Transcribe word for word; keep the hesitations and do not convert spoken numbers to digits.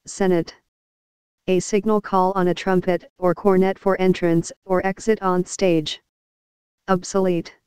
sennet. A signal call on a trumpet or cornet for entrance or exit on stage. Obsolete.